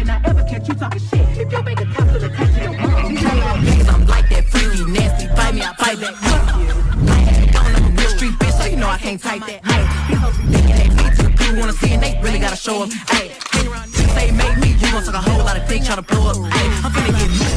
and I ever catch you talking shit. Keep your bank account to the tax to your mom. Niggas, I'm like that freaky, nasty. Fight me, I fight back. I'm a street bitch, so you know I can't type that. These hoes be thinking they fit to the people wanna see and they really gotta show up. Hang around niggas say make me, you gon' suck a whole lot of dick tryna blow up. I'm finna get